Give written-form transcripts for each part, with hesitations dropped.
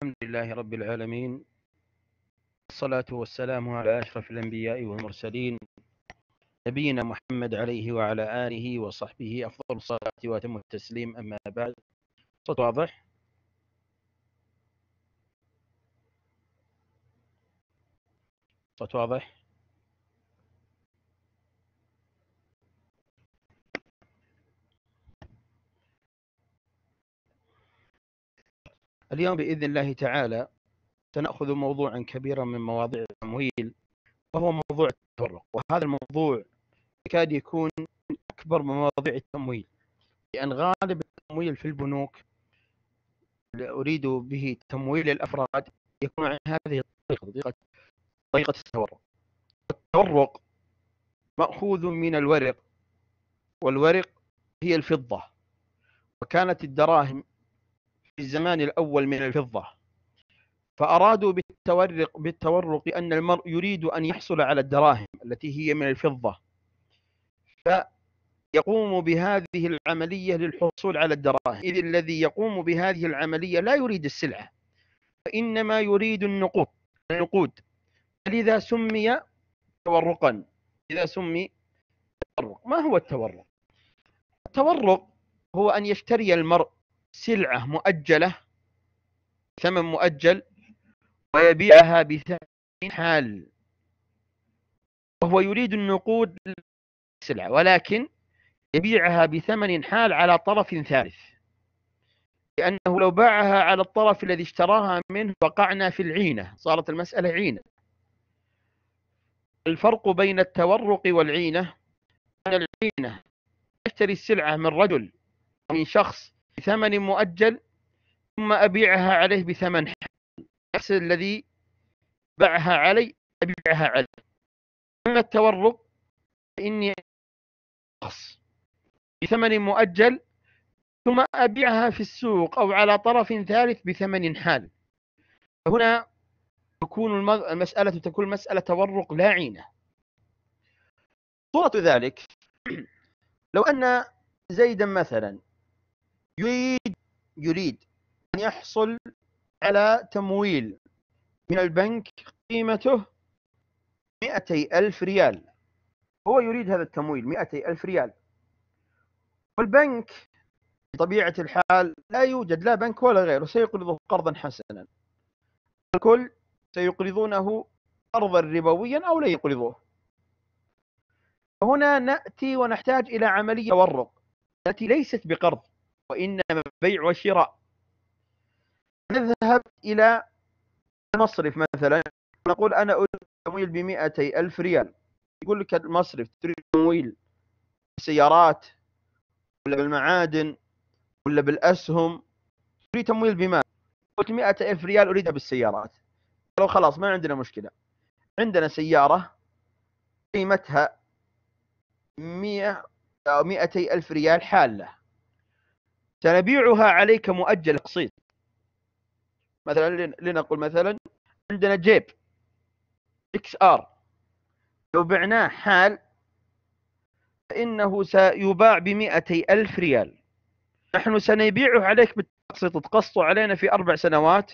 الحمد لله رب العالمين، والصلاة والسلام على أشرف الأنبياء والمرسلين نبينا محمد عليه وعلى آله وصحبه أفضل الصلاة وأتم التسليم. أما بعد، صوت واضح؟ صوت واضح؟ اليوم بإذن الله تعالى سنأخذ موضوعا كبيرا من مواضيع التمويل، وهو موضوع التورق. وهذا الموضوع يكاد يكون أكبر من مواضيع التمويل، لأن غالب التمويل في البنوك أريد به تمويل الأفراد يكون عن هذه الطريقة، طريقة التورق. التورق مأخوذ من الورق، والورق هي الفضة، وكانت الدراهم في الزمان الأول من الفضة، فأرادوا بالتورق أن المرء يريد أن يحصل على الدراهم التي هي من الفضة، فيقوم بهذه العملية للحصول على الدراهم. إذ الذي يقوم بهذه العملية لا يريد السلعة، فإنما يريد النقود، لذا سمي تورقا. إذا سمي تورق. ما هو التورق؟ التورق هو أن يشتري المرء سلعة مؤجلة، ثمن مؤجل، ويبيعها بثمن حال، وهو يريد النقود للسلعة، ولكن يبيعها بثمن حال على طرف ثالث، لأنه لو باعها على الطرف الذي اشتراها منه وقعنا في العينة، صارت المسألة عينة. الفرق بين التورق والعينة أن العينة أشتري السلعة من رجل أو من شخص بثمن مؤجل، ثم أبيعها عليه بثمن حال، نفس الذي باعها علي أبيعها عليه. أما التورق فإني شخص بثمن مؤجل ثم أبيعها في السوق أو على طرف ثالث بثمن حال، فهنا تكون المسألة مسألة تورق لا عينة. صورة ذلك لو أن زيدا مثلا يريد أن يحصل على تمويل من البنك قيمته 200,000 ريال، هو يريد هذا التمويل 200,000 ريال، والبنك بطبيعة الحال لا يوجد لا بنك ولا غيره سيقرضه قرضا حسنا، الكل سيقرضونه قرضا ربويا أو لا يقرضوه. فهنا نأتي ونحتاج إلى عملية تورق التي ليست بقرض وإنما بيع وشراء. نذهب إلى المصرف مثلا، نقول أنا أريد تمويل ب200,000 ريال، يقول لك المصرف تريد تمويل بالسيارات ولا بالمعادن ولا بالأسهم؟ تريد تمويل بما؟ قلت 100,000 ريال أريدها بالسيارات. قالوا خلاص ما عندنا مشكلة، عندنا سيارة قيمتها 100 أو 200,000 ريال حالة، سنبيعها عليك مؤجل قسيط. مثلا لنقل مثلا عندنا جيب اكس ار، لو بعناه حال فإنه سيباع ب200,000 ريال، نحن سنبيعه عليك بالتقسيط، تقسطه علينا في 4 سنوات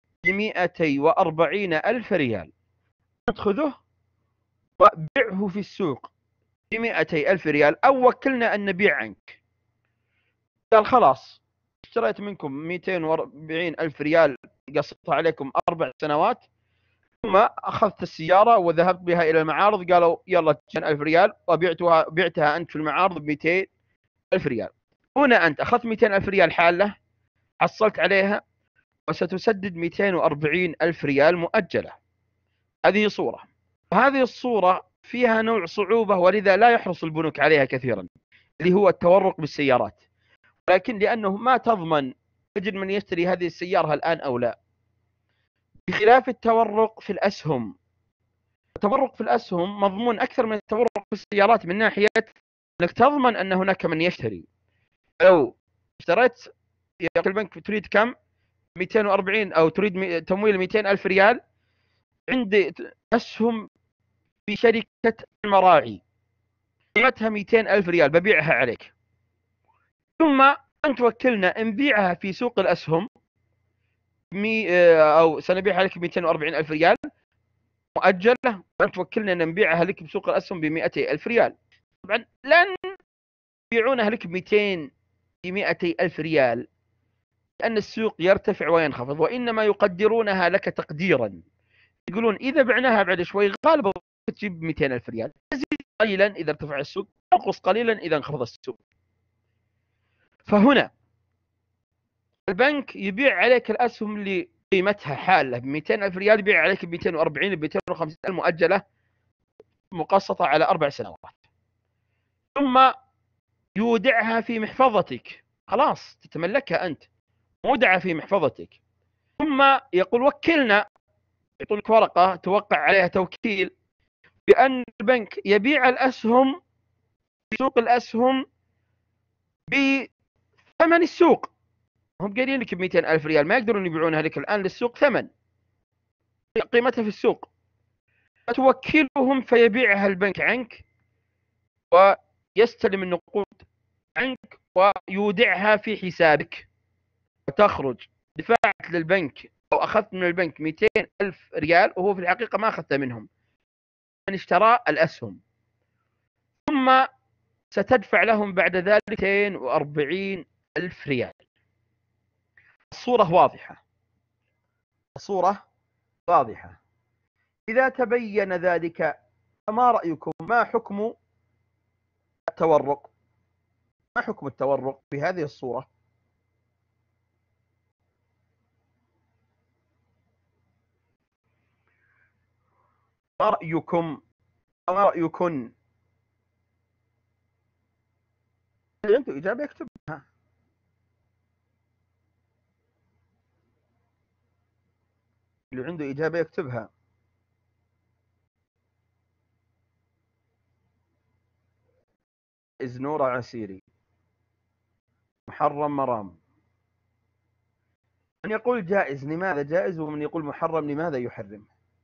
ب240,000 ريال، نأخذه وبيعه في السوق ب200,000 ريال، أو وكلنا أن نبيع عنك. قال خلاص اشتريت منكم 240,000 ريال، قسطتها عليكم 4 سنوات، ثم أخذت السيارة وذهبت بها إلى المعارض، قالوا يلا 200,000 ريال، وبعتها أنت في المعارض ب200,000 ريال. هنا أنت أخذت 200,000 ريال حالة، حصلت عليها وستسدد 240,000 ريال مؤجلة. هذه صورة، وهذه الصورة فيها نوع صعوبة، ولذا لا يحرص البنوك عليها كثيرا، اللي هو التورق بالسيارات. لكن لأنه ما تضمن تجد من يشتري هذه السيارة الآن أو لا، بخلاف التورق في الأسهم. التورق في الأسهم مضمون أكثر من التورق في السيارات، من ناحية أنك تضمن أن هناك من يشتري. لو اشتريت يقول البنك تريد كم؟ 240، أو تريد تمويل 200,000 ريال، عندي أسهم في شركة المراعي قيمتها 200,000 ريال ببيعها عليك، ثم أنت وكلنا نبيعها في سوق الأسهم أو سنبيعها لك ب 240,000 ريال مؤجلة، وأنت توكلنا أن نبيعها لك بسوق الأسهم ب 200,000 ريال. طبعا لن يبيعونها لك ب 200,000 ريال، لأن السوق يرتفع وينخفض، وإنما يقدرونها لك تقديرا. يقولون إذا بعناها بعد شوي غالبا تجيب 200,000 ريال، تزيد قليلا إذا ارتفع السوق، تنقص قليلا إذا انخفض السوق. فهنا البنك يبيع عليك الأسهم اللي قيمتها حالة ب 200,000 ريال، يبيع عليك ب 240 ب 250 المؤجلة مقسطة على 4 سنوات، ثم يودعها في محفظتك، خلاص تتملكها أنت، مودعة في محفظتك. ثم يقول وكلنا، يعطونك ورقة توقع عليها توكيل بأن البنك يبيع الأسهم في سوق الأسهم بثمن السوق. هم قايلين لك ب 200,000 ريال، ما يقدرون يبيعونها لك الآن للسوق ثمن قيمتها في السوق، فتوكلهم فيبيعها البنك عنك ويستلم النقود عنك ويودعها في حسابك، وتخرج. دفعت للبنك أو أخذت من البنك 200,000 ريال، وهو في الحقيقة ما أخذت منهم، من اشترى الأسهم، ثم ستدفع لهم بعد ذلك 240,000 ريال. الصورة واضحة، الصورة واضحة. إذا تبين ذلك فما رأيكم؟ ما حكم التورق؟ ما حكم التورق بهذه الصورة؟ ما رأيكم؟ ما رأيكن؟ اللي عنده إجابة يكتبها. اللي عنده إجابة يكتبها. إزنورة عسيري، محرم مرام. من يقول جائز لماذا جائز، ومن يقول محرم لماذا يحرم؟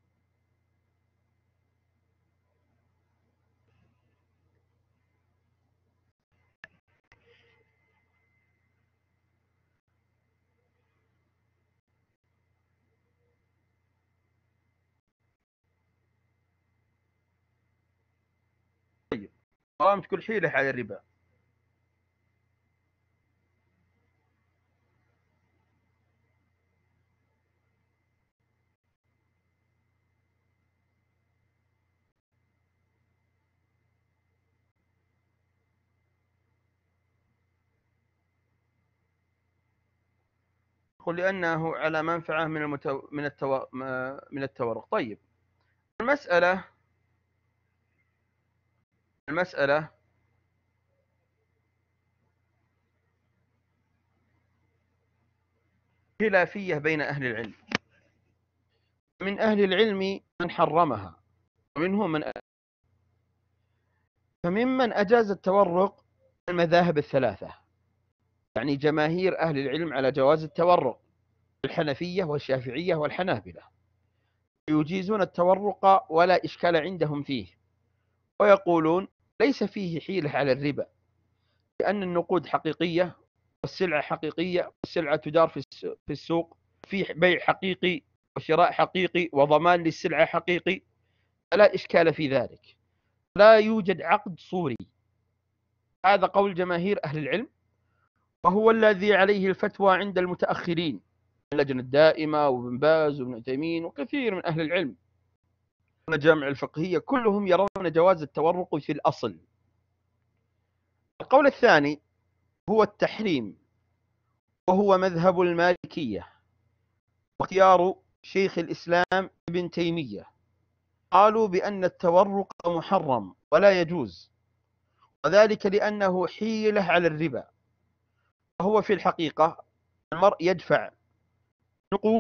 طيب مرام تقول حيلة على الربا. قل لأنه على منفعة من التورق. طيب المسألة خلافية بين أهل العلم. من أهل العلم من حرمها، ومنهم من فممن أجاز التورق المذاهب الثلاثة، يعني جماهير أهل العلم على جواز التورق، الحنفية والشافعية والحنابلة يجيزون التورق ولا إشكال عندهم فيه، ويقولون ليس فيه حيلة على الربا، لأن النقود حقيقية والسلعة حقيقية، والسلعة تدار في السوق، في بيع حقيقي وشراء حقيقي وضمان للسلعة حقيقي، فلا إشكال في ذلك، لا يوجد عقد صوري. هذا قول جماهير أهل العلم، وهو الذي عليه الفتوى عند المتأخرين، اللجنة الدائمة وابن باز وابن عثيمين وكثير من أهل العلم، والجامعة الفقهية، كلهم يرون جواز التورق في الأصل. القول الثاني هو التحريم، وهو مذهب المالكية واختيار شيخ الإسلام ابن تيمية. قالوا بأن التورق محرم ولا يجوز، وذلك لأنه حيلة على الربا، وهو في الحقيقة المرء يدفع نقود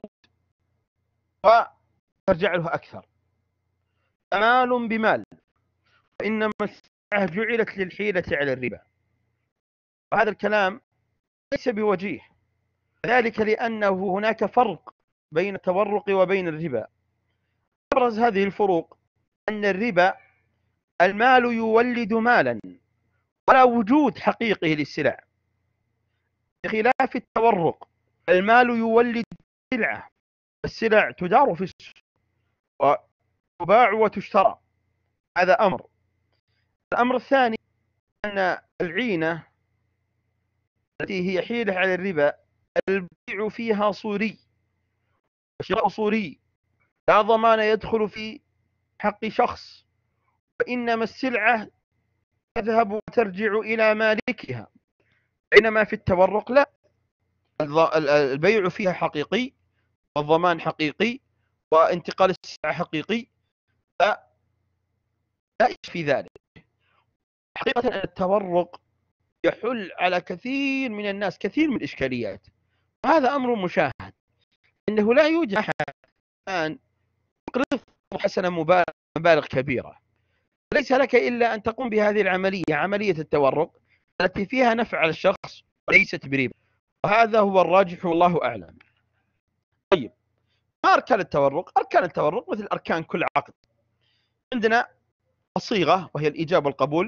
وترجع له أكثر، مال بمال، وإنما السلعة جعلت للحيلة على الربا. وهذا الكلام ليس بوجيه، ذلك لأنه هناك فرق بين التورق وبين الربا. أبرز هذه الفروق أن الربا المال يولد مالا ولا وجود حقيقي للسلع، بخلاف التورق المال يولد السلعة. السلع تدار في السوق وتباع وتشترى، هذا أمر. الأمر الثاني أن العينة التي هي حيلة على الربا البيع فيها صوري والشراء صوري، لا ضمان يدخل في حق شخص، فإنما السلعة تذهب وترجع إلى مالكها، بينما في التورق لا، البيع فيها حقيقي والضمان حقيقي وانتقال السلعة حقيقي، فلا إشكال في ذلك. حقيقة أن التورق يحل على كثير من الناس كثير من الإشكاليات، وهذا أمر مشاهد، إنه لا يوجد أحد الآن يقرض حسنة مبالغ كبيرة، ليس لك إلا أن تقوم بهذه العملية، عملية التورق التي فيها نفع على الشخص وليست بربا، وهذا هو الراجح والله أعلم. طيب، ما أركان التورق؟ أركان التورق مثل أركان كل عقد. عندنا الصيغة وهي الإيجاب والقبول،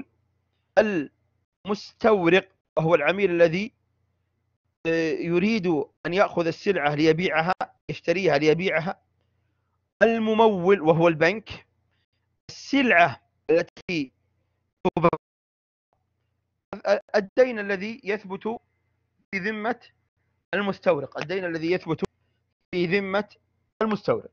المستورق وهو العميل الذي يريد أن يأخذ السلعة ليبيعها، يشتريها ليبيعها، الممول وهو البنك، السلعة التي الدين الذي يثبت في ذمة المستورق، الدين الذي يثبت في ذمة المستورق،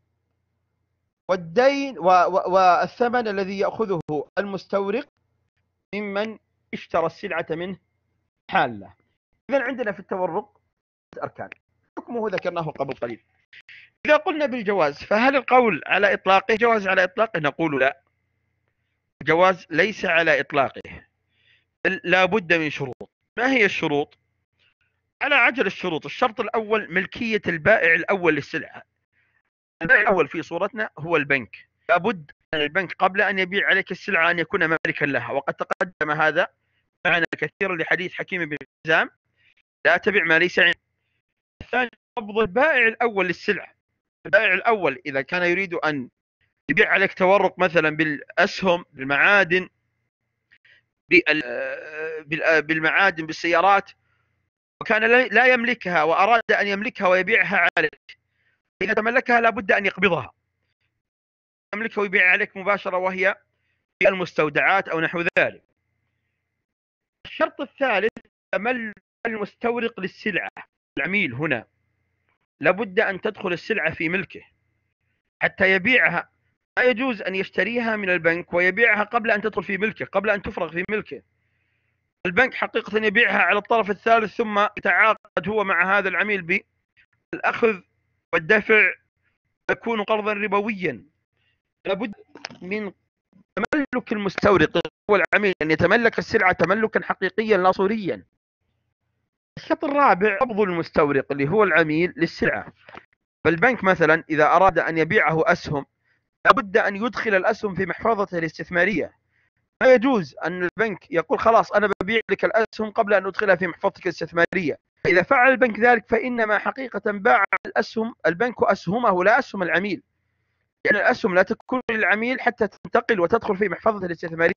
والدين والثمن الذي يأخذه المستورق ممن اشترى السلعة منه حالة. إذن عندنا في التورق أركان، حكمه ذكرناه قبل قليل. إذا قلنا بالجواز، فهل القول على إطلاقه جواز على إطلاقه؟ نقول لا، الجواز ليس على إطلاقه، لا بد من شروط. ما هي الشروط؟ على عجل الشروط. الشرط الأول ملكية البائع الأول للسلعة. البائع الأول في صورتنا هو البنك، لابد أن البنك قبل أن يبيع عليك السلعة أن يكون مالكا لها، وقد تقدم هذا معنا كثيرا لحديث حكيم بن حزام: لا تبع ما ليس عندك. الثاني قبض البائع الأول للسلعة. البائع الأول إذا كان يريد أن يبيع عليك تورق مثلا بالأسهم، بالمعادن، بالمعادن، بالسيارات، وكان لا يملكها وأراد أن يملكها ويبيعها عليك، إذا تملكها لابد أن يقبضها، يملكها ويبيعها عليك مباشرة وهي في المستودعات أو نحو ذلك. الشرط الثالث تملك المستورق للسلعة. العميل هنا لابد أن تدخل السلعة في ملكه حتى يبيعها، لا يجوز أن يشتريها من البنك ويبيعها قبل أن تدخل في ملكه، قبل أن تفرغ في ملكه. البنك حقيقة يبيعها على الطرف الثالث، ثم يتعاقد هو مع هذا العميل بالأخذ والدفع، يكون قرضا ربويا. لابد من تملك المستورق هو العميل أن يتملك السلعة تملكا حقيقيا لا صوريا. الشرط الرابع قبض المستورق اللي هو العميل للسلعة. فالبنك مثلا إذا أراد أن يبيعه أسهم لابد أن يدخل الأسهم في محفظته الاستثمارية، لا يجوز أن البنك يقول خلاص أنا ببيع لك الأسهم قبل أن أدخلها في محفظتك الاستثمارية. إذا فعل البنك ذلك فإنما حقيقة باع الأسهم البنك أسهمه لا أسهم العميل، لأن يعني الأسهم لا تكون للعميل حتى تنتقل وتدخل في محفظته الاستثمارية.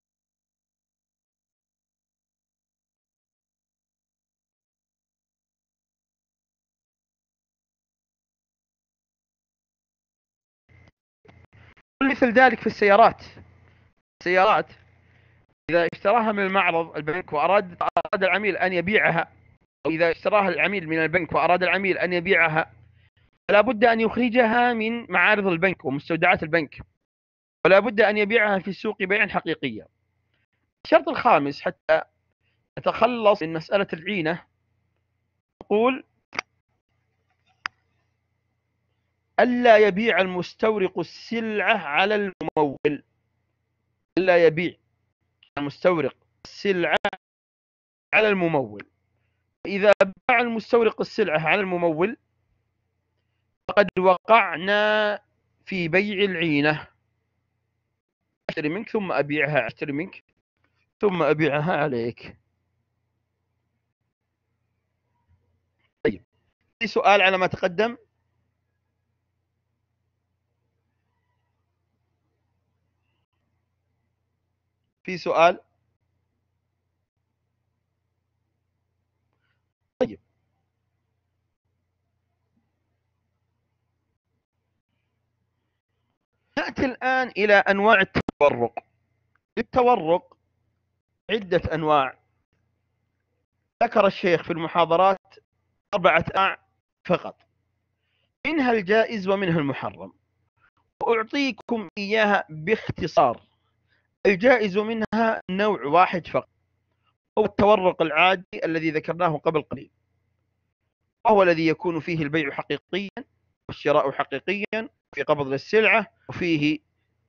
مثل ذلك في السيارات. السيارات إذا اشتراها من المعرض البنك وأراد العميل أن يبيعها، أو إذا اشتراها العميل من البنك وأراد العميل أن يبيعها، فلا بد أن يخرجها من معارض البنك ومستودعات البنك، ولا بد أن يبيعها في السوق بيعا حقيقيا. الشرط الخامس حتى نتخلص من مسألة العينة، نقول ألا يبيع المستورق السلعة على الممول. ألا يبيع المستورق السلعة على الممول. إذا باع المستورق السلعة على الممول فقد وقعنا في بيع العينة. أشتري منك ثم أبيعها، أشتري منك ثم أبيعها عليك. طيب، في سؤال على ما تقدم؟ في سؤال؟ طيب، نأتي الآن إلى أنواع التورق. التورق عدة أنواع، ذكر الشيخ في المحاضرات 4 أنواع فقط، منها الجائز ومنها المحرم، وأعطيكم إياها باختصار. الجائز منها نوع واحد فقط، هو التورق العادي الذي ذكرناه قبل قليل، وهو الذي يكون فيه البيع حقيقيا والشراء حقيقيا، في قبض للسلعة، وفيه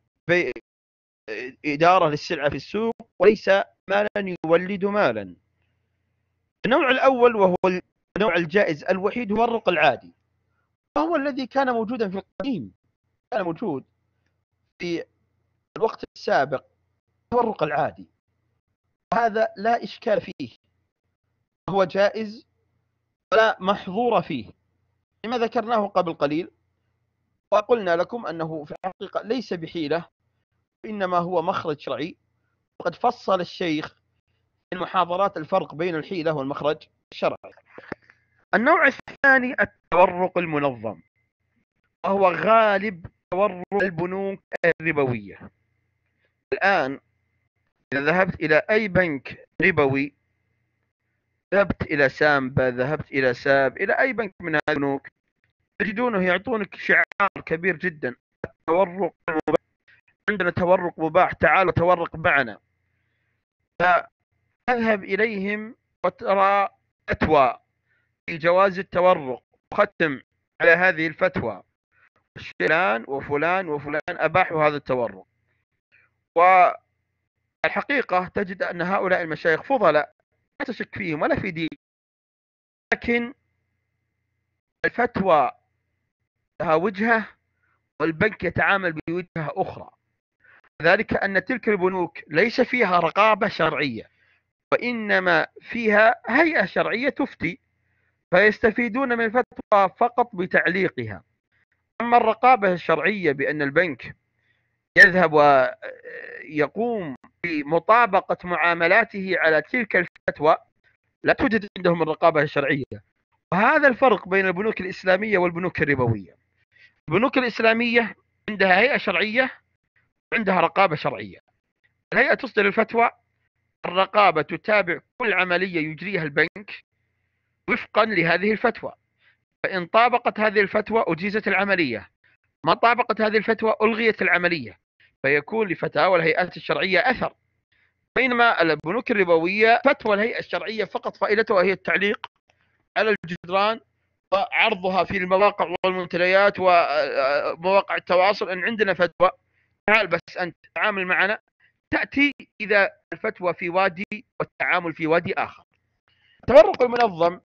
إدارة للسلعة في السوق، وليس مالا يولد مالا. النوع الأول وهو النوع الجائز الوحيد هو الورق العادي، وهو الذي كان موجودا في القديم، كان موجود في الوقت السابق، التورق العادي، وهذا لا إشكال فيه، هو جائز ولا محظور فيه، لما ذكرناه قبل قليل، وقلنا لكم أنه في الحقيقة ليس بحيلة، إنما هو مخرج شرعي. وقد فصل الشيخ في المحاضرات الفرق بين الحيلة والمخرج الشرعي. النوع الثاني التورق المنظم، وهو غالب تورق البنوك الربوية. الآن إذا ذهبت إلى أي بنك ربوي، ذهبت إلى سامبا، ذهبت إلى ساب، إلى أي بنك من هذه البنوك، تجدونه يعطونك شعار كبير جدا: التورق المباح، عندنا تورق مباح، تعالوا تورق معنا. فأذهب إليهم وترى فتوى في جواز التورق، وختم على هذه الفتوى: فلان وفلان وفلان أباحوا هذا التورق. والحقيقة تجد أن هؤلاء المشايخ فضلاء، لا تشك فيهم ولا في دين، لكن الفتوى لها وجهة والبنك يتعامل بوجهة أخرى، ذلك أن تلك البنوك ليس فيها رقابة شرعية، وإنما فيها هيئة شرعية تفتي، فيستفيدون من الفتوى فقط بتعليقها. أما الرقابة الشرعية بأن البنك يذهب ويقوم بمطابقة معاملاته على تلك الفتوى، لا توجد عندهم الرقابة الشرعية. وهذا الفرق بين البنوك الإسلامية والبنوك الربوية. البنوك الإسلامية عندها هيئة شرعية وعندها رقابة شرعية. الهيئة تصدر الفتوى، الرقابة تتابع كل عملية يجريها البنك وفقا لهذه الفتوى، فإن طابقت هذه الفتوى أجيزت العملية، ما طابقت هذه الفتوى ألغيت العملية، فيكون لفتاوى الهيئات الشرعية أثر. بينما البنوك الربوية فتوى الهيئة الشرعية فقط فائدتها هي التعليق على الجدران وعرضها في المواقع والمنتديات ومواقع التواصل أن عندنا فتوى، تعال بس أنت تعامل معنا. تأتي إذا الفتوى في وادي والتعامل في وادي آخر. التورق المنظم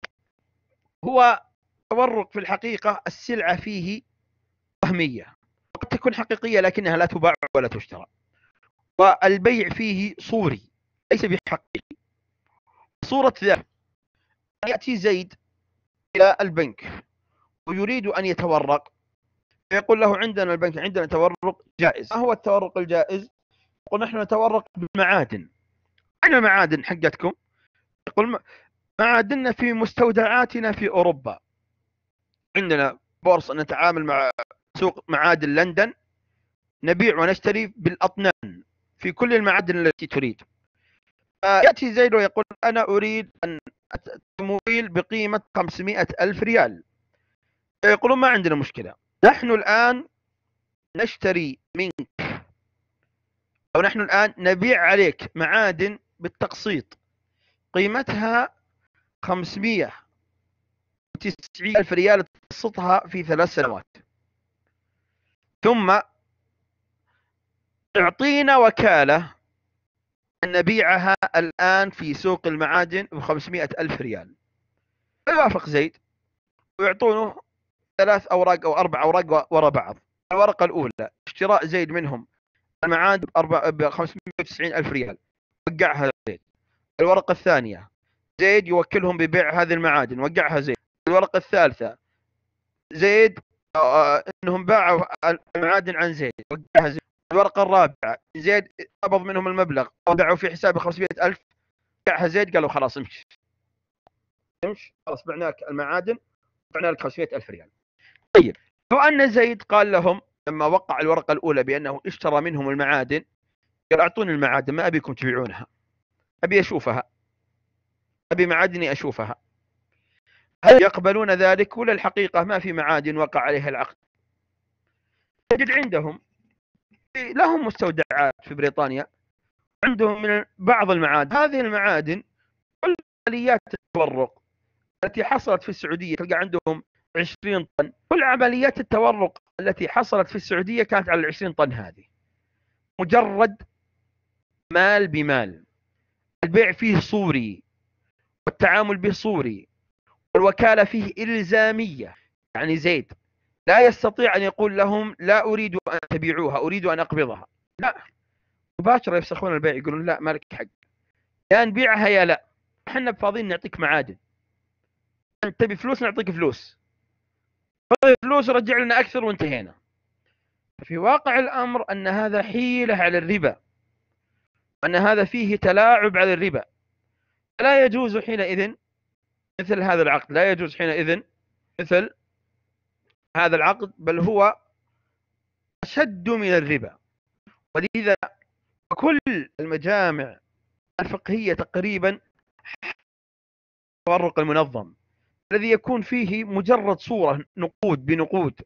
هو تورق في الحقيقة السلعة فيه وهمية، قد تكون حقيقية لكنها لا تباع ولا تشترى، والبيع فيه صوري ليس بحقيقي. صورة ذلك: يأتي زيد إلى البنك ويريد أن يتورق، فيقول له عندنا البنك عندنا تورق جائز. ما هو التورق الجائز؟ يقول نحن نتورق بالمعادن. أين المعادن حقتكم؟ يقول معادننا في مستودعاتنا في أوروبا، عندنا بورصة نتعامل مع سوق معادن لندن، نبيع ونشتري بالأطنان في كل المعادن التي تريد. يأتي زيد ويقول أنا أريد أن تمويل بقيمة 500,000 ريال. يقولون ما عندنا مشكلة، نحن الآن نشتري منك، أو نحن الآن نبيع عليك معادن بالتقسيط قيمتها 590,000 ريال، تقسطها في 3 سنوات، ثم تعطينا وكالة أن نبيعها الآن في سوق المعادن ب500,000 ريال. فيوافق زيد ويعطونه 3 أوراق أو 4 أوراق وراء بعض. الورقة الأولى اشتراء زيد منهم المعادن ب590,000 ريال، وقعها زيد. الورقة الثانية زيد يوكلهم ببيع هذه المعادن، وقعها زيد. الورقة الثالثة زيد انهم باعوا المعادن عن زيد، وقعها زيد. الورقة الرابعة زيد قبض منهم المبلغ ودعوا في حسابه 500,000، وقعها زيد، قالوا خلاص امشي خلاص بعناك المعادن، بعناك 500,000 ريال. طيب لو أن زيد قال لهم لما وقع الورقة الأولى بأنه اشترى منهم المعادن قال أعطوني المعادن، ما أبيكم تبيعونها، أبي أشوفها، أبي معادني أشوفها. هل يقبلون ذلك ولا الحقيقة ما في معادن وقع عليها العقد؟ تجد عندهم لهم مستودعات في بريطانيا، عندهم من بعض المعادن، هذه المعادن كل عمليات التورق التي حصلت في السعودية تلقى عندهم 20 طن، كل عمليات التورق التي حصلت في السعودية كانت على 20 طن هذه، مجرد مال بمال، البيع فيه صوري والتعامل به صوري، والوكالة فيه إلزامية. يعني زيد لا يستطيع أن يقول لهم لا أريد أن تبيعوها، أريد أن أقبضها، لا، مباشرة يفسخون البيع، يقولون لا مالك حق، يا نبيعها يا لا، احنا بفاضيين نعطيك معادن، انت تبي فلوس نعطيك فلوس، خذ فلوس ورجع لنا أكثر وانتهينا. في واقع الأمر أن هذا حيلة على الربا، أن هذا فيه تلاعب على الربا، لا يجوز حينئذ مثل هذا العقد، لا يجوز حينئذ مثل هذا العقد، بل هو أشد من الربا. ولذا كل المجامع الفقهية تقريبا التورق المنظم الذي يكون فيه مجرد صورة نقود بنقود،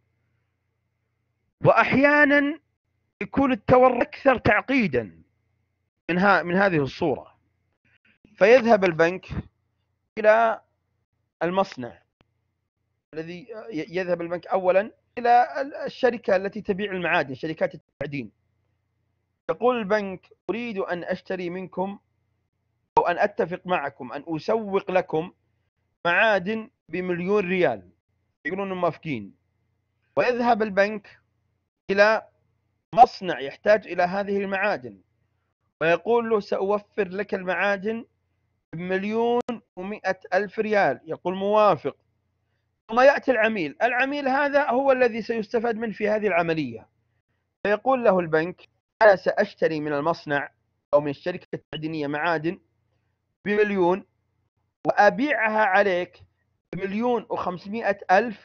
وأحيانا يكون التورق أكثر تعقيدا من هذه الصورة. فيذهب البنك إلى المصنع الذي يذهب البنك أولا إلى الشركة التي تبيع المعادن، شركات التعدين، يقول البنك أريد أن أشتري منكم أو أن أتفق معكم أن أسوق لكم معادن ب1,000,000 ريال، يقولون موافقين. ويذهب البنك إلى مصنع يحتاج إلى هذه المعادن ويقول له سأوفر لك المعادن ب1,100,000 ريال، يقول موافق. ثم يأتي العميل هذا هو الذي سيستفاد منه في هذه العملية، فيقول له البنك أنا سأشتري من المصنع أو من الشركة التعدينية معادن ب1,000,000 وأبيعها عليك ب1,500,000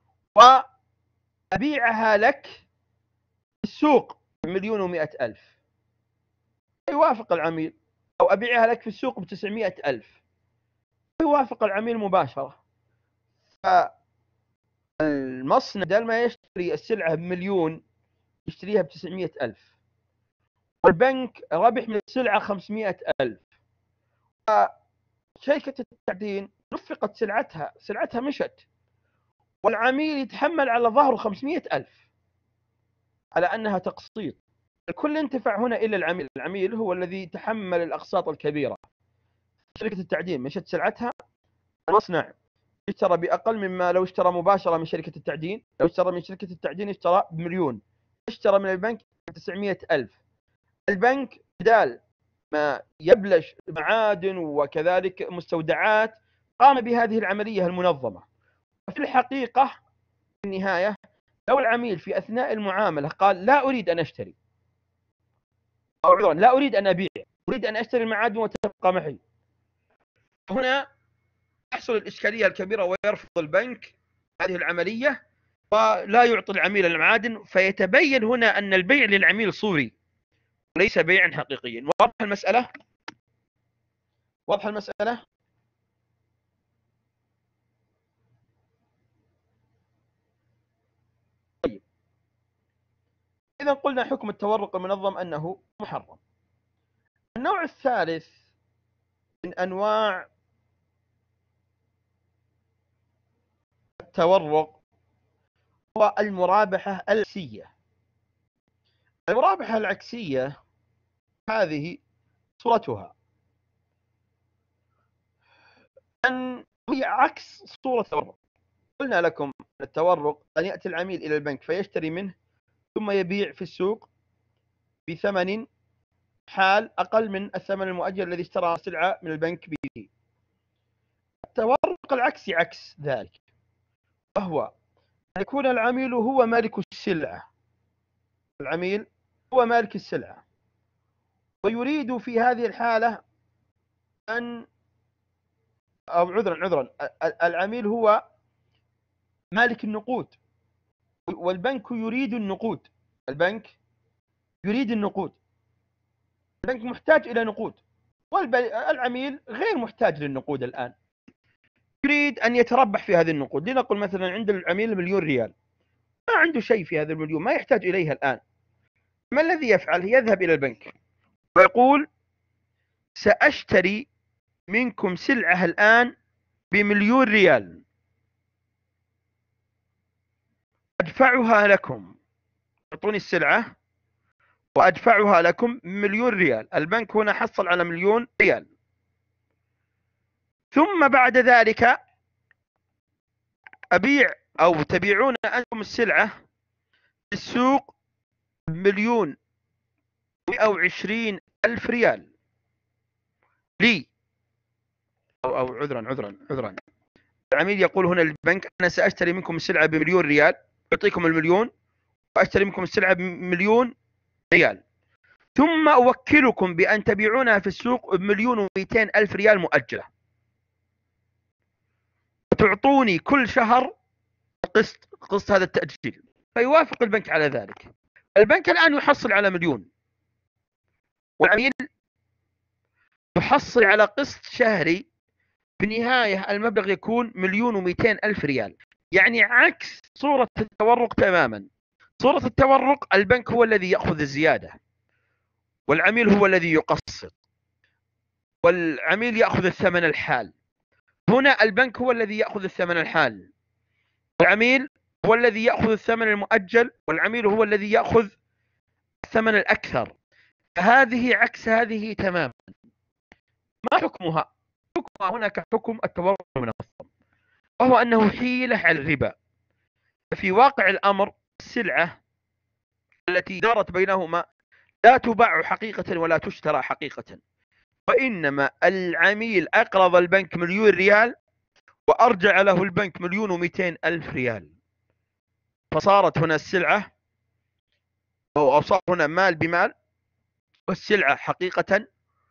وأبيعها لك في السوق ب1,100,000. يوافق العميل. أو أبيعها لك في السوق ب900,000، يوافق العميل مباشرة. فالمصنع بدل ما يشتري السلعة ب1,000,000 يشتريها ب900,000، والبنك ربح من السلعة 500,000. شركة التعدين رفقت سلعتها مشت، والعميل يتحمل على ظهره 500,000 على أنها تقسيط. الكل انتفع هنا إلا العميل هو الذي تحمل الأقساط الكبيرة. شركة التعدين مشت سلعتها، المصنع اشترى بأقل مما لو اشترى مباشرة من شركة التعدين. لو اشترى من شركة التعدين اشترى ب1,000,000، اشترى من البنك ب900,000. البنك بدال ما يبلش معادن وكذلك مستودعات قام بهذه العملية المنظمة. وفي الحقيقة في النهاية لو العميل في أثناء المعاملة قال لا أريد أن أشتري، أو عذرا لا أريد أن أبيع، أريد أن أشتري المعادن وتبقى معي، هنا تحصل الإشكالية الكبيرة ويرفض البنك هذه العملية ولا يعطي العميل المعادن، فيتبين هنا أن البيع للعميل صوري وليس بيعا حقيقيا. واضح المسألة؟ واضح المسألة؟ طيب، إذا قلنا حكم التورق المنظم أنه محرم. النوع الثالث من أنواع التورق هو المرابحة العكسية. المرابحة العكسية هذه صورتها أن هي عكس صورة التورق. قلنا لكم التورق أن يأتي العميل إلى البنك فيشتري منه ثم يبيع في السوق بثمن حال أقل من الثمن المؤجل الذي اشترى السلعة من البنك به. التورق العكسي عكس ذلك، وهو أن يكون العميل هو مالك السلعة، العميل هو مالك السلعة، ويريد في هذه الحالة أن أو عذرا العميل هو مالك النقود، والبنك يريد النقود. البنك يريد النقود. البنك محتاج إلى نقود، والعميل غير محتاج للنقود الآن، يريد أن يتربح في هذه النقود. لنقل مثلا عند العميل مليون ريال، ما عنده شيء في هذا المليون، ما يحتاج إليها الآن. ما الذي يفعل؟ يذهب إلى البنك ويقول سأشتري منكم سلعة الآن بمليون ريال، أدفعها لكم، أعطوني السلعة وأدفعها لكم مليون ريال. البنك هنا حصل على مليون ريال، ثم بعد ذلك أبيع أو تبيعون أنتم السلعة في السوق بمليون 120,000 ريال لي، أو عذرا. العميل يقول هنا للبنك أنا سأشتري منكم السلعة بمليون ريال، أعطيكم المليون وأشتري منكم السلعة بمليون ريال، ثم أوكلكم بأن تبيعونها في السوق بمليون و200,000 ريال مؤجلة، وتعطوني كل شهر قسط هذا التأجيل. فيوافق البنك على ذلك. البنك الآن يحصل على مليون، والعميل يحصل على قسط شهري في النهاية المبلغ يكون مليون و200,000 ريال، يعني عكس صورة التورق تماما. صورة التورق البنك هو الذي يأخذ الزيادة، والعميل هو الذي يقسط، والعميل يأخذ الثمن الحال. هنا البنك هو الذي يأخذ الثمن الحال، والعميل هو الذي يأخذ الثمن المؤجل، والعميل هو الذي يأخذ الثمن الأكثر. فهذه عكس هذه تماما. ما حكمها؟ حكمها هنا كحكم التورق المنظم، وهو أنه حيلة على الربا. في واقع الأمر السلعة التي دارت بينهما لا تباع حقيقة ولا تشترى حقيقة، وإنما العميل أقرض البنك مليون ريال وأرجع له البنك مليون و200,000 ريال، فصارت هنا السلعة أو صار هنا مال بمال، والسلعة حقيقة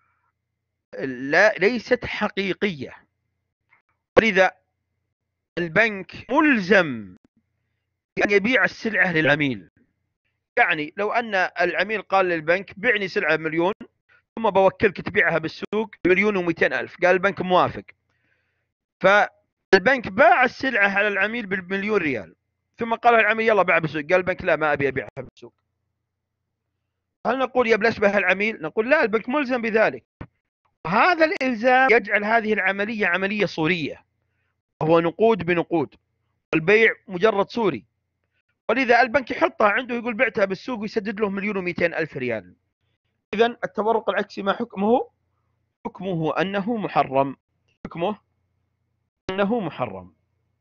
ليست حقيقية. ولذا البنك ملزم بأن يبيع السلعة للعميل. يعني لو أن العميل قال للبنك بعني سلعة بمليون ثم بوكلك تبيعها بالسوق بمليون و200,000، قال البنك موافق، فالبنك باع السلعة على العميل بالمليون ريال، ثم قال العميل يلا باع بالسوق، قال البنك لا ما أبي أبيعها بالسوق. هل نقول يبلشبه العميل؟ نقول لا، البنك ملزم بذلك. هذا الإلزام يجعل هذه العملية عملية صورية، وهو نقود بنقود، البيع مجرد صوري. ولذا البنك يحطها عنده يقول بعتها بالسوق ويسدد له مليون و200,000 ريال. إذا التورق العكسي ما حكمه؟ حكمه أنه محرم. حكمه أنه محرم.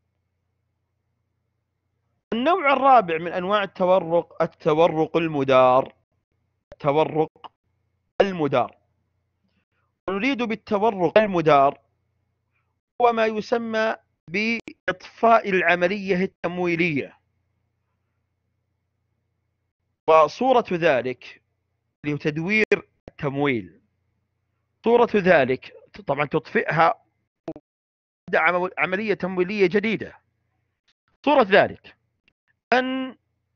النوع الرابع من أنواع التورق التورق المدار. التورق المدار. نريد بالتورق المدار هو ما يسمى بإطفاء العملية التمويلية، وصورة ذلك لتدوير التمويل. صورة ذلك طبعا تطفئها عملية تمويلية جديدة. صورة ذلك أن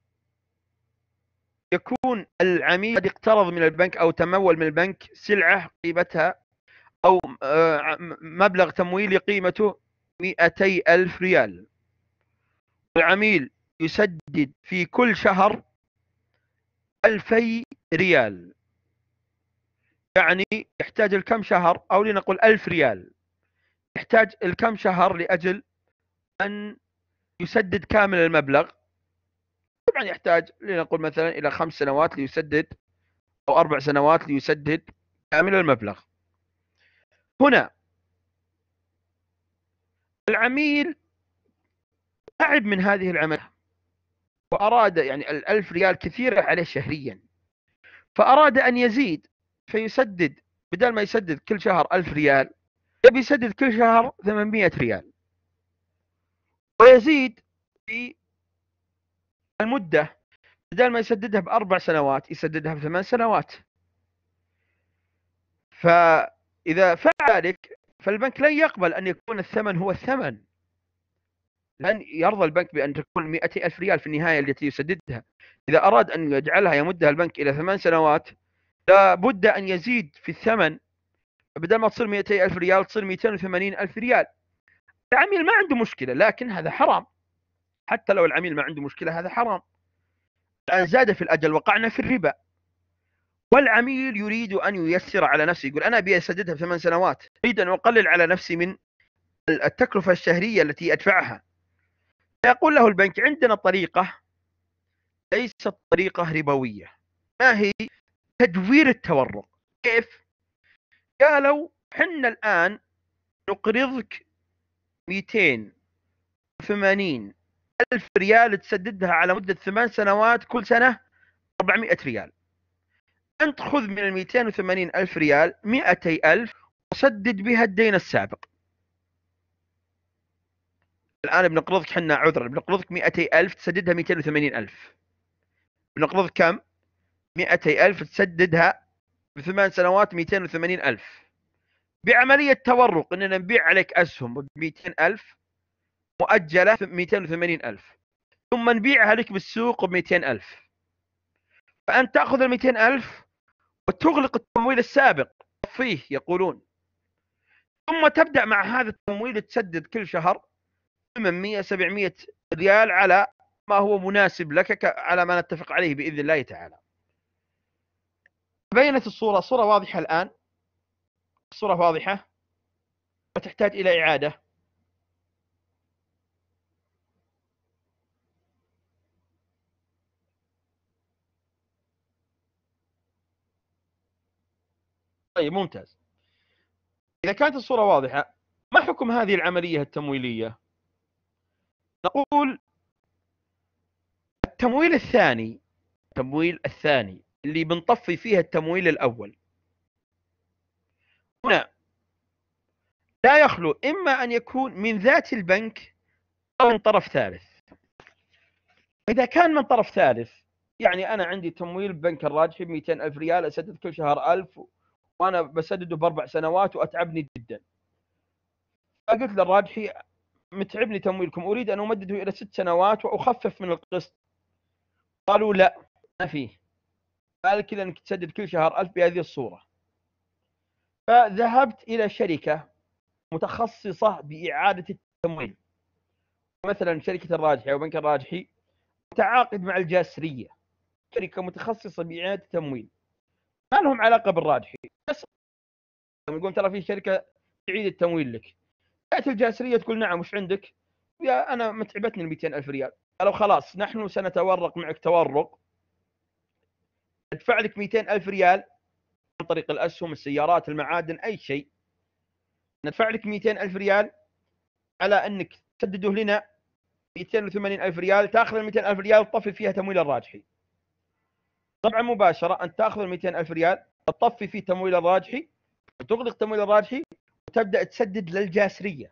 يكون العميل قد اقترض من البنك أو تمول من البنك سلعة قيمتها أو مبلغ تمويلي قيمته 200,000 ريال، العميل يسدد في كل شهر 2000 ريال، يعني يحتاج الكم شهر، أو لنقول 1000 ريال، يحتاج الكم شهر لأجل أن يسدد كامل المبلغ. طبعا يحتاج لنقول مثلا إلى 5 سنوات ليسدد، أو 4 سنوات ليسدد كامل المبلغ. هنا العميل تعب من هذه العملية وأراد، يعني 1000 ريال كثيرة عليه شهريا، فأراد أن يزيد، فيسدد بدل ما يسدد كل شهر 1000 ريال يبي يسدد كل شهر 800 ريال، ويزيد في المدة، بدل ما يسددها ب4 سنوات يسددها ب8 سنوات. فإذا فعل ذلك فالبنك لن يقبل أن يكون الثمن هو الثمن، لن يرضى البنك بأن تكون 200,000 ريال في النهاية التي يسددها. إذا أراد أن يجعلها يمدها البنك إلى 8 سنوات لابد أن يزيد في الثمن، بدل ما تصير 200,000 ريال تصير 280,000 ريال. العميل ما عنده مشكلة، لكن هذا حرام. حتى لو العميل ما عنده مشكلة هذا حرام. الآن زاد في الأجل، وقعنا في الربا، والعميل يريد أن ييسر على نفسه، يقول أنا أبي أسددها في 8 سنوات، أريد أن أقلل على نفسي من التكلفة الشهرية التي أدفعها. فيقول له البنك عندنا طريقة ليست طريقة ربوية. ما هي؟ تدوير التورق. كيف؟ قالوا حنا الآن نقرضك 280,000 ريال تسددها على مدة 8 سنوات، كل سنة 400 ريال. أنت خذ من 280,000 ريال 200,000 وسدد بها الدين السابق. الآن بنقرضك حنا، عذرا، بنقرضك 200,000 تسددها 280,000. بنقرضك كم؟ 200,000 تسددها ب8 سنوات 280,000. بعملية تورق إننا نبيع عليك أسهم ب 200,000 مؤجلة 280,000، ثم نبيعها لك بالسوق ب 200,000. فأنت تأخذ ال 200,000 وتغلق التمويل السابق فيه يقولون، ثم تبدأ مع هذا التمويل تسدد كل شهر 800 700 ريال على ما هو مناسب لك، على ما نتفق عليه بإذن الله تعالى. بينت الصورة، صورة واضحة الآن، الصورة واضحة وتحتاج إلى إعادة. طيب ممتاز. إذا كانت الصورة واضحة، ما حكم هذه العملية التمويلية؟ نقول التمويل الثاني، التمويل الثاني اللي بنطفي فيها التمويل الأول، هنا لا يخلو إما أن يكون من ذات البنك أو من طرف ثالث. إذا كان من طرف ثالث، يعني أنا عندي تمويل ببنك الراجحي ب 200,000 ريال، أسدد كل شهر 1000 وأنا بسدده ب4 سنوات وأتعبني جدا. فقلت للراجحي متعبني تمويلكم، أريد أن أمدده إلى 6 سنوات وأخفف من القسط. قالوا لا، ما فيه، قال كذا أنك تسدد كل شهر 1000 بهذه الصورة. فذهبت إلى شركة متخصصة بإعادة التمويل، مثلا شركة الراجحي أو بنك الراجحي متعاقد مع الجاسرية، شركة متخصصة بإعادة التمويل، ما لهم علاقة بالراجحي، بس يقول ترى في شركة تعيد التمويل لك. تأتي الجاسرية تقول نعم وش عندك؟ يا أنا متعبتني 200,000 ريال. قالوا خلاص نحن سنتورق معك تورق، ادفع لك 200,000 ريال عن طريق الأسهم، السيارات، المعادن، أي شيء، ندفع لك 200,000 ريال على أنك تسدده لنا 280,000 ريال، تأخذ ال 200,000 ريال تطفي فيها تمويل الراجحي. طبعا مباشرة أنت تأخذ ال 200,000 ريال تطفي فيه تمويل الراجحي وتغلق تمويل الراجحي وتبدأ تسدد للجاسرية.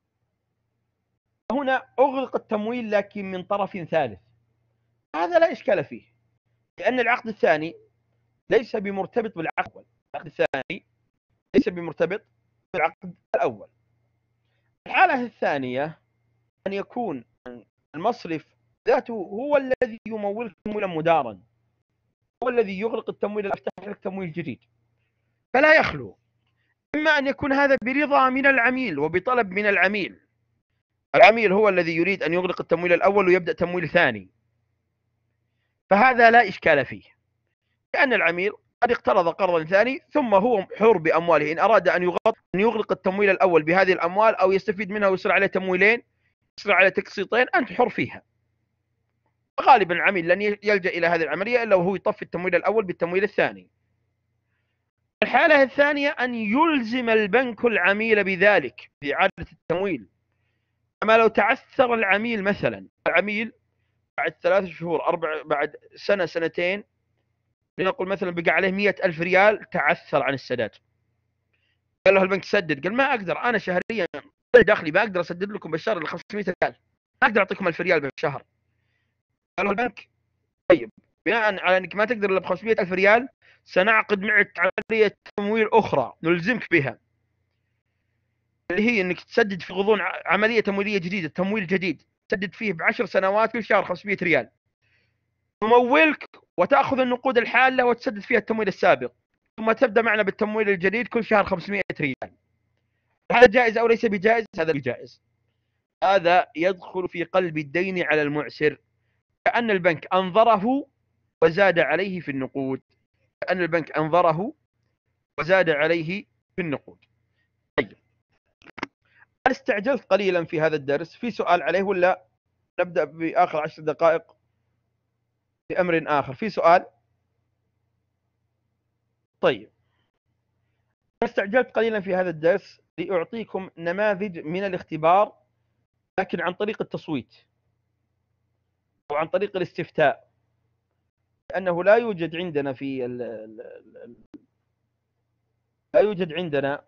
هنا أغلق التمويل لكن من طرف ثالث، هذا لا إشكال فيه، لأن العقد الثاني ليس بمرتبط بالعقد الأول. العقد الثاني ليس بمرتبط بالعقد الأول. الحالة الثانية أن يكون المصرف ذاته هو الذي يمولك تمويلا مدارا، هو الذي يغلق التمويل ويفتح لك تمويل جديد. فلا يخلو إما أن يكون هذا برضا من العميل وبطلب من العميل، العميل هو الذي يريد أن يغلق التمويل الأول ويبدأ تمويل ثاني، فهذا لا إشكال فيه، لأن العميل قد اقترض قرضا ثاني ثم هو حر بأمواله، إن أراد أن يغلق التمويل الأول بهذه الأموال أو يستفيد منها ويصير عليه تمويلين، يصير عليه تقسيطين، أنت حر فيها. غالبا العميل لن يلجأ إلى هذه العملية إلا وهو يطفي التمويل الأول بالتمويل الثاني. الحالة الثانية أن يلزم البنك العميل بذلك بإعادة التمويل. أما لو تعثر العميل، مثلا العميل بعد 3 شهور 4 بعد سنة سنتين، لنقول مثلا بقى عليه 100,000 ريال، تعثر عن السداد، قال له البنك سدد، قال ما أقدر، أنا شهريا دخلي ما أقدر أسدد لكم بالشهر ال 500 ريال، ما أقدر أعطيكم 1000 ريال بالشهر. قال له البنك طيب بناء على أنك ما تقدر إلا ب 500,000 ريال سنعقد معك عملية تمويل أخرى نلزمك بها، اللي هي أنك تسدد في غضون عملية تمويلية جديدة، تمويل جديد، تسدد فيه ب10 سنوات كل شهر 500 ريال، تمولك وتأخذ النقود الحالة وتسدد فيها التمويل السابق، ثم تبدأ معنا بالتمويل الجديد كل شهر 500 ريال. هذا جائز أو ليس بجائز؟ هذا بجائز. هذا يدخل في قلب الدين على المعسر، كأن البنك أنظره وزاد عليه في النقود، كأن البنك أنظره وزاد عليه في النقود. طيب، هل استعجلت قليلا في هذا الدرس؟ في سؤال عليه ولا نبدأ بآخر 10 دقائق بأمر آخر؟ في سؤال؟ طيب، استعجلت قليلا في هذا الدرس لأعطيكم نماذج من الاختبار، لكن عن طريق التصويت أو عن طريق الاستفتاء، لأنه لا يوجد عندنا لا يوجد عندنا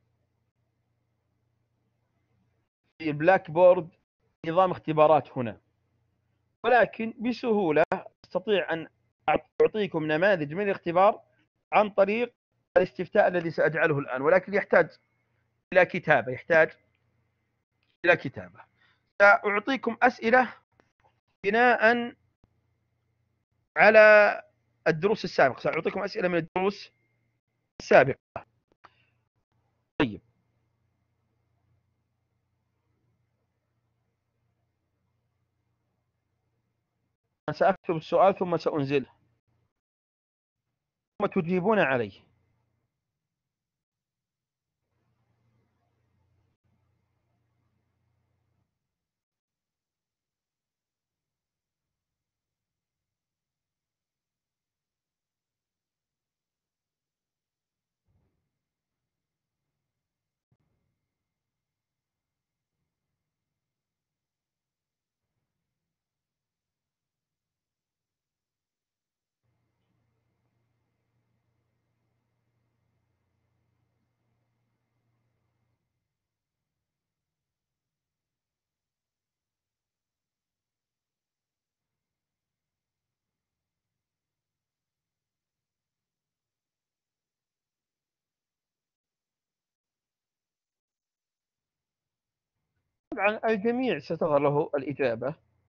في البلاك بورد نظام اختبارات هنا، ولكن بسهولة أستطيع أن أعطيكم نماذج من الاختبار عن طريق الاستفتاء الذي سأجعله الآن، ولكن يحتاج إلى كتابة، يحتاج إلى كتابة. سأعطيكم أسئلة بناء على الدروس السابقة، سأعطيكم أسئلة من الدروس السابقة. طيب، سأكتب السؤال ثم سأنزله ثم تجيبون عليه. طبعا الجميع ستظهر له الإجابة.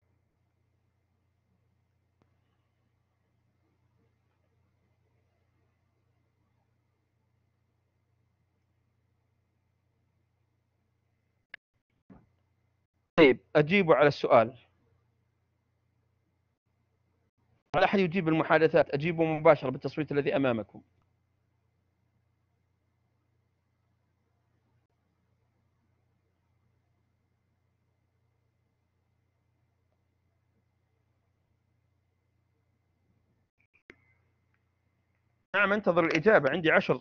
طيب، أجيب على السؤال. على أحد يجيب المحادثات أجيبه مباشرة بالتصويت الذي أمامكم. نعم، انتظر الإجابة، عندي 10.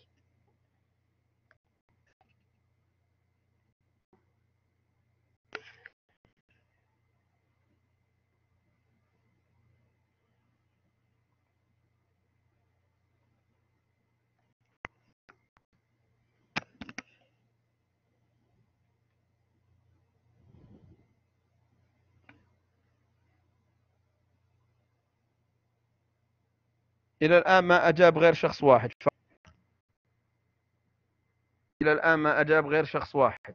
إلى الآن ما أجاب غير شخص واحد. إلى الآن ما أجاب غير شخص واحد.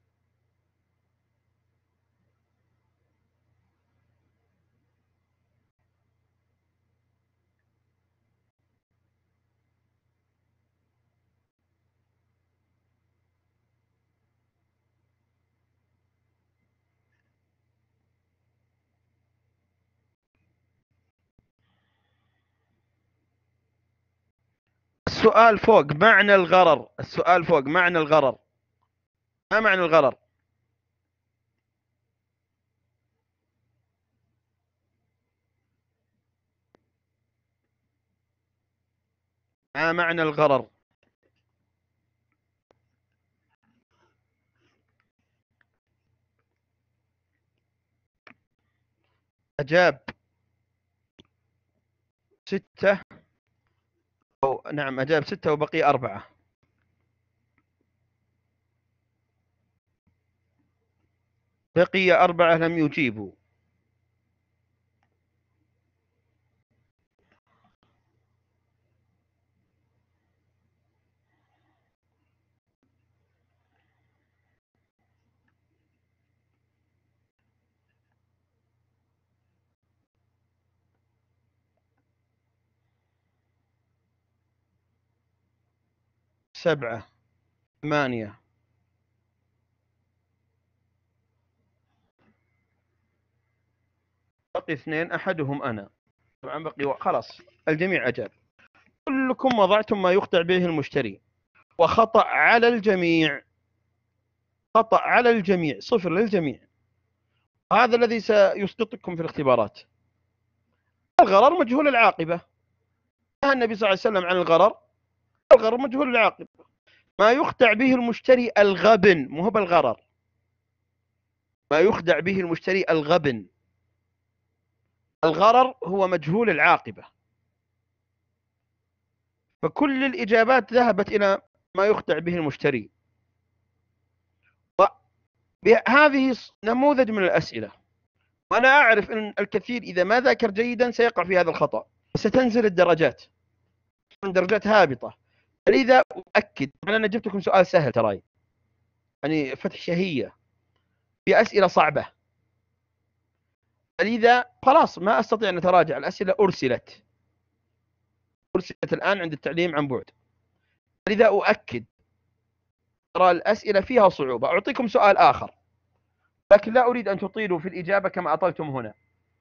السؤال فوق معنى الغرر، السؤال فوق معنى الغرر. ما معنى الغرر؟ ما معنى الغرر؟ أجاب 6، أو نعم أجاب 6 وبقي 4. بقي 4 لم يجيبوا. 7 8 بقي 2 أحدهم أنا. طبعا بقي خلاص الجميع أجاب. كلكم وضعتم ما يخدع به المشتري، وخطأ على الجميع. خطأ على الجميع، 0 للجميع. هذا الذي سيسقطكم في الاختبارات. الغرر مجهول العاقبة. نهى النبي صلى الله عليه وسلم عن الغرر. الغرر مجهول العاقبة. ما يخدع به المشتري الغبن، مو هو بالغرر. ما يخدع به المشتري الغبن. الغرر هو مجهول العاقبة. فكل الإجابات ذهبت إلى ما يخدع به المشتري. هذه نموذج من الأسئلة، وأنا أعرف أن الكثير إذا ما ذاكر جيدا سيقع في هذا الخطأ، ستنزل الدرجات من درجات هابطة. لذا أؤكد، أنا جبت لكم سؤال سهل تراي، يعني فتح شهية في أسئلة صعبة، لذا خلاص ما أستطيع أن أتراجع. الأسئلة أرسلت الآن عند التعليم عن بعد. لذا أؤكد، ترى الأسئلة فيها صعوبة. أعطيكم سؤال آخر، لكن لا أريد أن تطيلوا في الإجابة كما أطلتم هنا.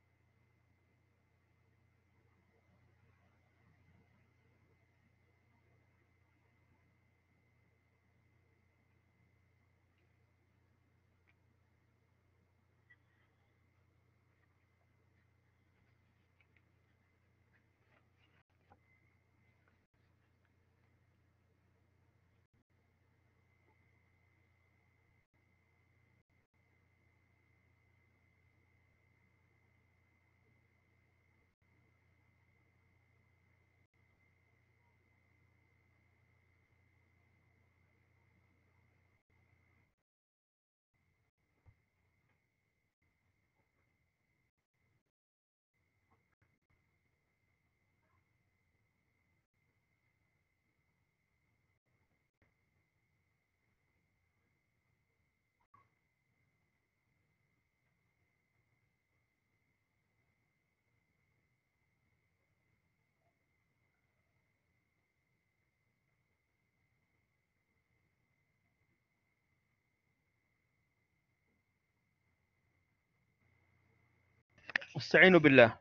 استعينوا بالله.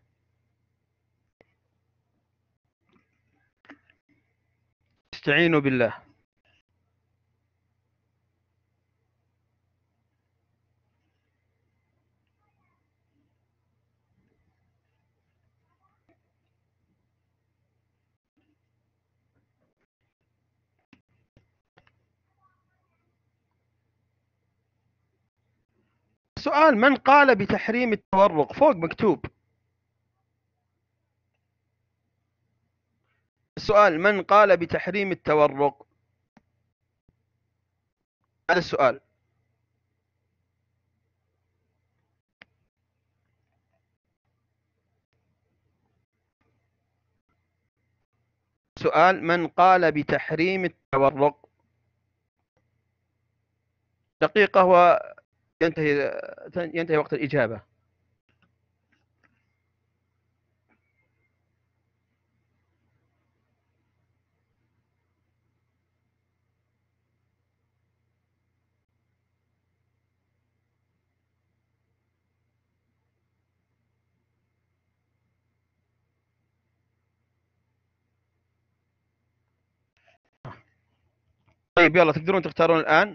استعينوا بالله. سؤال: من قال بتحريم التورق؟ فوق مكتوب السؤال: من قال بتحريم التورق؟ هذا السؤال. سؤال: من قال بتحريم التورق؟ دقيقة وينتهي وقت الإجابة. طيب يلا، تقدرون تختارون الآن.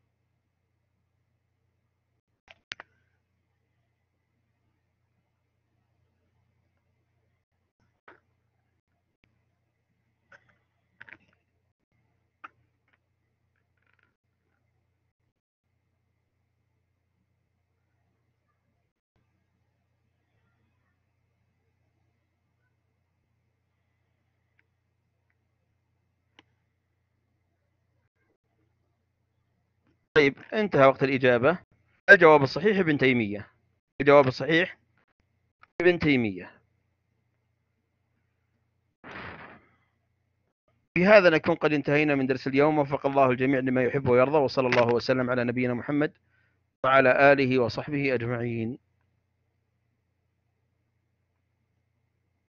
طيب انتهى وقت الإجابة. الجواب الصحيح ابن تيمية. الجواب الصحيح ابن تيمية. بهذا نكون قد انتهينا من درس اليوم. وفق الله الجميع لما يحب ويرضى، وصلى الله وسلم على نبينا محمد وعلى آله وصحبه أجمعين.